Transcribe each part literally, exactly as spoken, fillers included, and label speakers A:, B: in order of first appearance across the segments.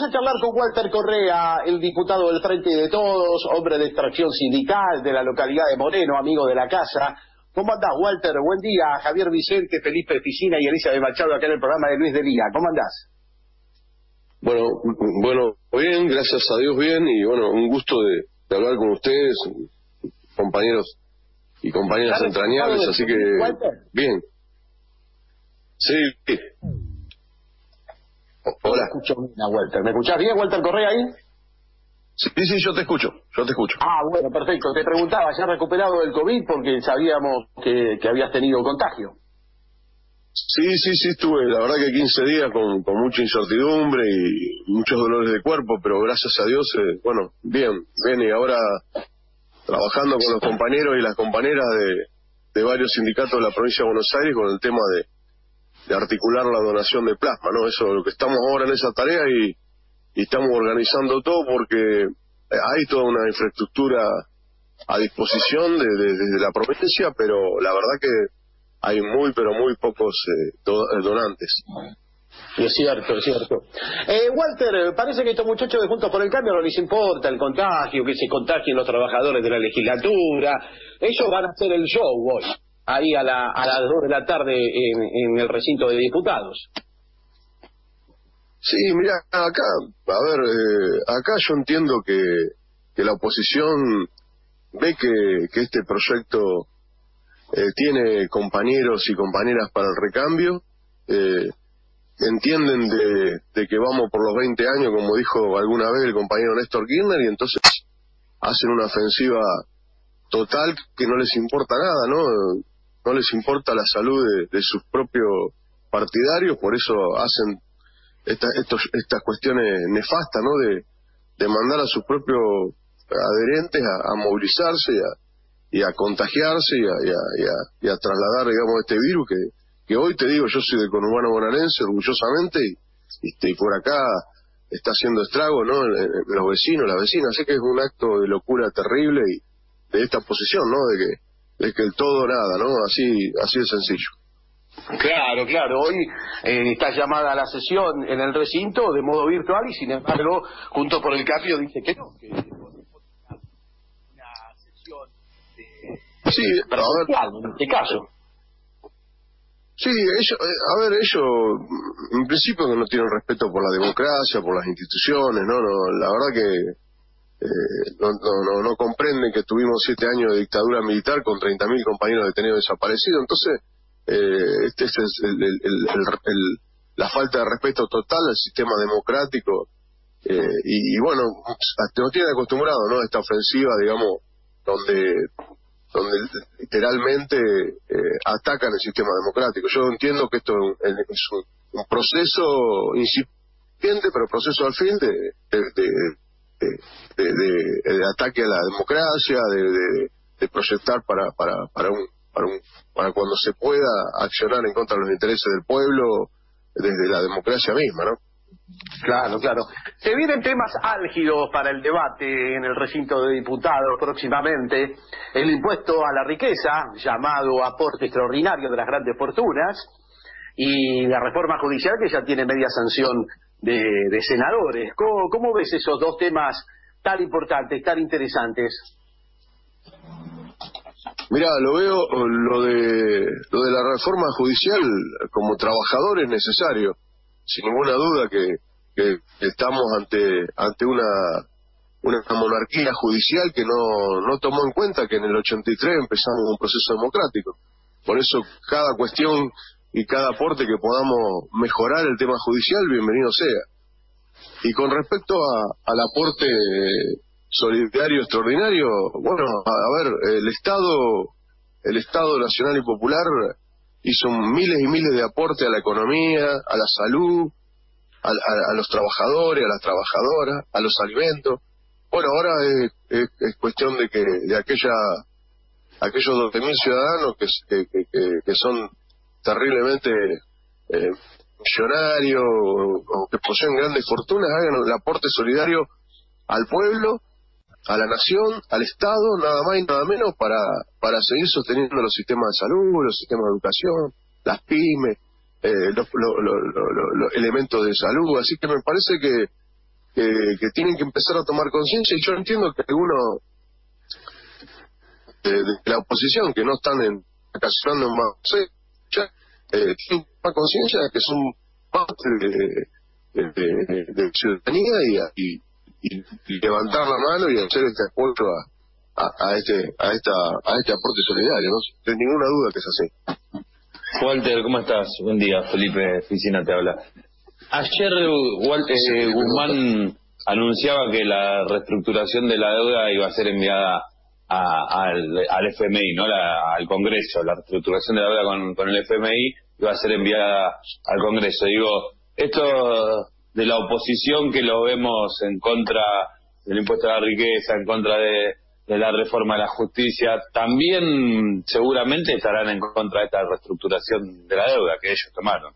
A: a charlar con Walter Correa, el diputado del Frente de Todos, hombre de extracción sindical de la localidad de Moreno, amigo de la casa. ¿Cómo andás, Walter? Buen día. Javier Vicente, Felipe Piscina y Elizabeth Machado acá en el programa de Luis Delía. ¿Cómo andás?
B: Bueno, bueno, bien, gracias a Dios bien, y bueno, un gusto de, de hablar con ustedes, compañeros y compañeras entrañables, así que Walter? Bien. Sí.
A: Hola. Me escucho bien a Walter. ¿Me escuchás bien, Walter Correa, ahí?
B: Sí, sí, yo te escucho, yo te escucho.
A: Ah, bueno, perfecto. Te preguntaba, ¿ya has recuperado del COVID? Porque sabíamos que, que habías tenido contagio.
B: Sí, sí, sí, estuve, la verdad que quince días con, con mucha incertidumbre y muchos dolores de cuerpo, pero gracias a Dios, eh, bueno, bien, bien, y ahora trabajando con los compañeros y las compañeras de, de varios sindicatos de la provincia de Buenos Aires con el tema de, de articular la donación de plasma, ¿no? Eso es lo que estamos ahora en esa tarea y, y estamos organizando todo porque hay toda una infraestructura a disposición de, de, de la provincia, pero la verdad que hay muy, pero muy pocos eh, do, eh, donantes.
A: Es cierto, es cierto. Eh, Walter, parece que estos muchachos de Juntos por el Cambio no les importa el contagio, que se contagien los trabajadores de la legislatura. Ellos van a hacer el show hoy, ahí a, la, a las dos de la tarde en, en el recinto de diputados.
B: Sí, mira, acá, a ver, eh, acá yo entiendo que, que la oposición ve que, que este proyecto Eh, tiene compañeros y compañeras para el recambio, eh, entienden de, de que vamos por los veinte años, como dijo alguna vez el compañero Néstor Kirchner, y entonces hacen una ofensiva total que no les importa nada, ¿no? No les importa la salud de, de sus propios partidarios, por eso hacen esta, estos, estas cuestiones nefastas, ¿no? De, de mandar a sus propios adherentes a, a movilizarse y a y a contagiarse y a, y, a, y, a, y a trasladar, digamos, este virus que, que hoy, te digo, yo soy de conurbano bonaerense, orgullosamente, y, y, y por acá está haciendo estrago, ¿no?, en, en los vecinos, las vecinas. Sé que es un acto de locura terrible y de esta posición, ¿no?, de que, de que el todo o nada, ¿no?, así, así de sencillo.
A: Claro, claro, hoy eh, está llamada a la sesión en el recinto de modo virtual y sin embargo, Juntos por el Cambio dice que no, que
B: sí, a ver,
A: en este caso.
B: Sí, ellos, a ver, ellos, en principio que no tienen respeto por la democracia, por las instituciones, no, no, la verdad que eh, no, no, no, no comprenden que tuvimos siete años de dictadura militar con treinta mil compañeros detenidos desaparecidos, entonces, eh, este, este es el, el, el, el, el, la falta de respeto total al sistema democrático, eh, y, y bueno, nos tienen acostumbrado, ¿no?, a esta ofensiva, digamos, donde donde literalmente eh, atacan el sistema democrático. Yo entiendo que esto es un, es un, un proceso incipiente, pero proceso al fin de, de, de, de, de, de, de ataque a la democracia, de, de, de proyectar para para para un, para un para cuando se pueda accionar en contra de los intereses del pueblo desde la democracia misma, ¿no?
A: Claro, claro. Se vienen temas álgidos para el debate en el recinto de diputados próximamente. El impuesto a la riqueza, llamado aporte extraordinario de las grandes fortunas, y la reforma judicial que ya tiene media sanción de, de senadores. ¿Cómo, ¿Cómo ves esos dos temas tan importantes, tan interesantes?
B: Mira, lo veo, lo de lo de la reforma judicial como trabajador es necesario. Sin ninguna duda que, que estamos ante ante una una monarquía judicial que no no tomó en cuenta que en el ochenta y tres empezamos un proceso democrático. Por eso cada cuestión y cada aporte que podamos mejorar el tema judicial, bienvenido sea. Y con respecto a, al aporte solidario extraordinario, bueno, a, a ver, el Estado, el Estado Nacional y Popular hizo miles y miles de aportes a la economía, a la salud, a, a, a los trabajadores, a las trabajadoras, a los alimentos. Bueno, ahora es, es, es cuestión de que de aquella aquellos doce mil ciudadanos que, que, que, que son terriblemente eh, millonarios o, o que poseen grandes fortunas hagan el aporte solidario al pueblo, a la nación, al Estado, nada más y nada menos para para seguir sosteniendo los sistemas de salud, los sistemas de educación, las pymes, eh, los, los, los, los, los elementos de salud. Así que me parece que que, que tienen que empezar a tomar conciencia, y yo entiendo que algunos de, de la oposición que no están en ocasionando más ya, eh, tienen que tomar conciencia de que son parte de, de, de, de ciudadanía y, y, y, y levantar la mano y hacer este apoyo a, a, a este a esta a este aporte solidario, no sin ninguna duda que es así.
C: Walter, ¿cómo estás? Buen día, Felipe Ficina te habla. Ayer Walter
B: Sí,
C: eh, Guzmán anunciaba que la reestructuración de la deuda iba a ser enviada a, al, al F M I, ¿no? La, al Congreso. La reestructuración de la deuda con, con el F M I iba a ser enviada al Congreso. Digo, esto de la oposición que lo vemos en contra del impuesto a la riqueza, en contra de, de la reforma de la justicia, también seguramente estarán en contra de esta reestructuración de la deuda que ellos tomaron.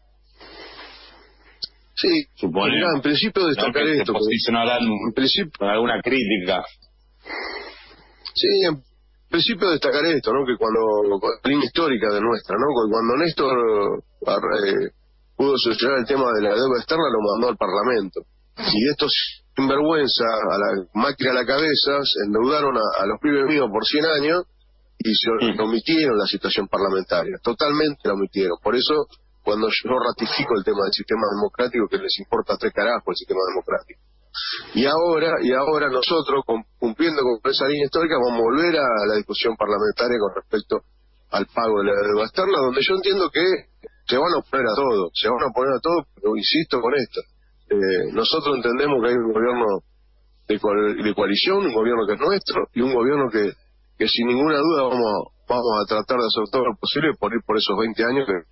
B: Sí,
C: Suponemos,
B: mira, en principio destacar
C: ¿no? que
B: esto.
C: se posicionarán
B: En principio,
C: con alguna crítica.
B: sí, en principio destacar esto, ¿no? Que cuando, la línea histórica de nuestra, ¿no? Cuando Néstor eh, pudo solucionar el tema de la deuda externa, lo mandó al Parlamento. Y estos sinvergüenza, a la máquina a la cabeza, se endeudaron a, a los pibes míos por cien años y se mm. omitieron la situación parlamentaria. Totalmente la omitieron. Por eso, cuando yo ratifico el tema del sistema democrático, que les importa tres carajos el sistema democrático. Y ahora, y ahora nosotros, cumpliendo con esa línea histórica, vamos a volver a la discusión parlamentaria con respecto al pago de la deuda externa, donde yo entiendo que se van a oponer a todo, se van a oponer a todo, pero insisto con esto. Eh, nosotros entendemos que hay un gobierno de, co de coalición, un gobierno que es nuestro, y un gobierno que, que sin ninguna duda vamos, vamos a tratar de hacer todo lo posible por ir por esos veinte años que...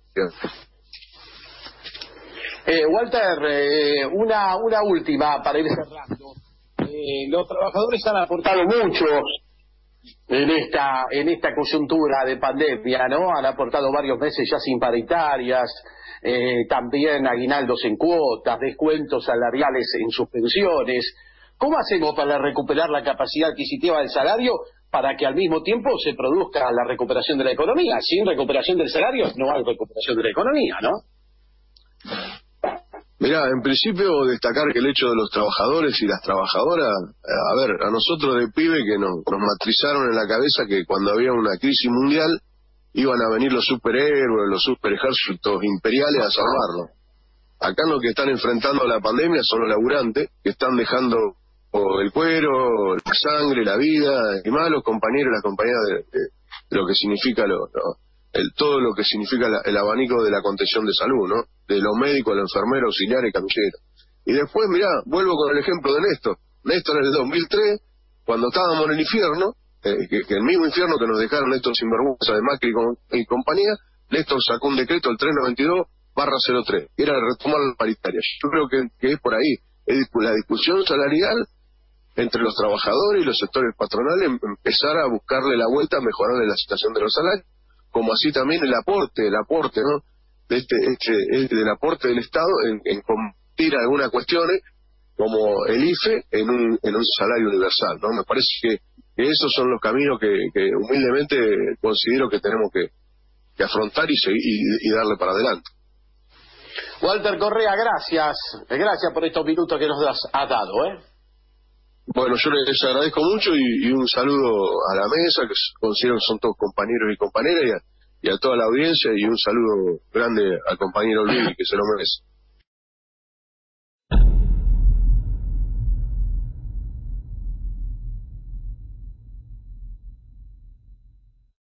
A: Eh, Walter, eh, una una última para ir cerrando. Eh, los trabajadores han aportado mucho en esta en esta coyuntura de pandemia, ¿no? Han aportado varios meses ya sin paritarias, eh, también aguinaldos en cuotas, descuentos salariales en sus pensiones. ¿Cómo hacemos para recuperar la capacidad adquisitiva del salario para que al mismo tiempo se produzca la recuperación de la economía? Sin recuperación del salario no hay recuperación de la economía, ¿no?
B: Mirá, en principio destacar que el hecho de los trabajadores y las trabajadoras, a ver, a nosotros de pibe que nos, nos matrizaron en la cabeza que cuando había una crisis mundial iban a venir los superhéroes, los superejércitos imperiales a salvarlo. Acá los que están enfrentando la pandemia son los laburantes, que están dejando el cuero, la sangre, la vida, y más los compañeros y las compañeras de, de, de lo que significa lo, lo, el, todo lo que significa la, el abanico de la contención de salud, ¿no? De los médicos, los enfermeros, auxiliares, camilleros. Y después, mirá, vuelvo con el ejemplo de Néstor. Néstor en el dos mil tres, cuando estábamos en el infierno, eh, que, que el mismo infierno que nos dejaron estos sinvergüenza de Macri y, con, y compañía, Néstor sacó un decreto, el trescientos noventa y dos barra cero tres, que era retomar la paritaria. Yo creo que, que es por ahí, es la discusión salarial entre los trabajadores y los sectores patronales, empezar a buscarle la vuelta, a mejorarle la situación de los salarios, como así también el aporte, el aporte, ¿no? De este, este, este del aporte del Estado en, en combatir algunas cuestiones, como el I F E, en un, en un salario universal, ¿no? Me parece que, que esos son los caminos que, que humildemente considero que tenemos que, que afrontar y, seguir, y, y darle para adelante.
A: Walter Correa, gracias, gracias por estos minutos que nos has dado, ¿eh?
B: Bueno, yo les agradezco mucho y, y un saludo a la mesa, que considero que son todos compañeros y compañeras, y a, y a toda la audiencia, y un saludo grande al compañero Luis, que se lo merece.